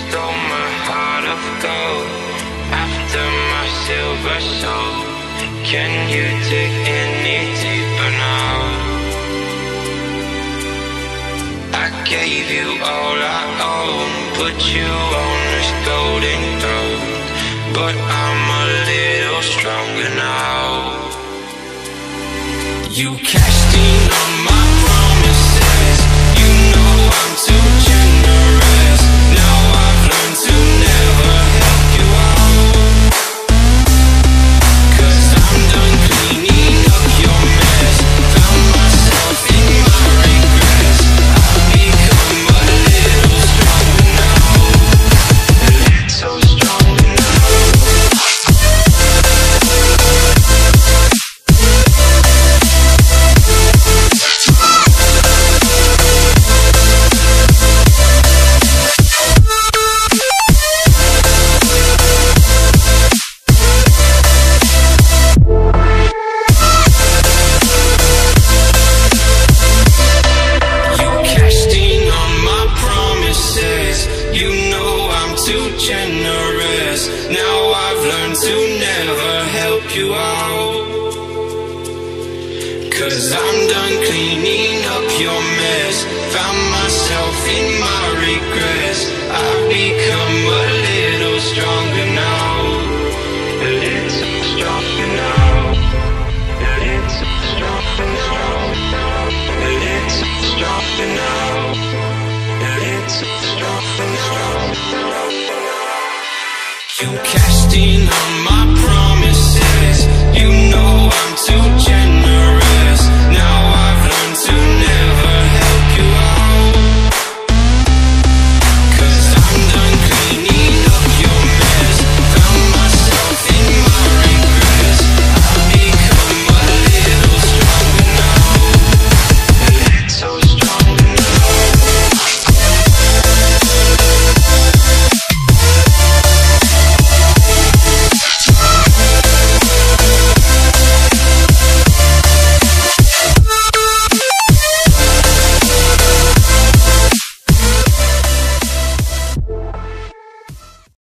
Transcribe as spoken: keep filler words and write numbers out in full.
stole my heart of gold after my silver soul. Can you dig any deeper now? I gave you all I own, put you on this golden throne, but I'm a little stronger now. You cashed in on my promises. You know I'm too generous. Now I've learned to never help you out, 'cause I'm done cleaning up your mess. Found myself in my regrets. I've become a little stronger now. A little stronger now. Now I've learned to never help you out, 'cause I'm done cleaning up your mess. Found myself in my regrets. I've become a little stronger now. A little stronger now. A little stronger now. A little stronger now. A little stronger now. You cashed in on